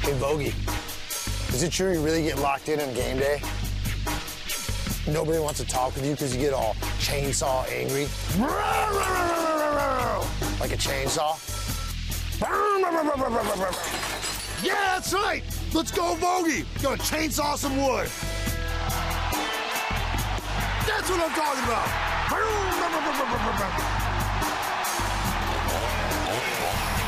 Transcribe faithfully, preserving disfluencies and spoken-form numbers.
Hey, Vogey, is it true you really get locked in on game day? Nobody wants to talk with you because you get all chainsaw angry? Like a chainsaw? Yeah, that's right! Let's go, Vogey! Gonna chainsaw some wood! That's what I'm talking about!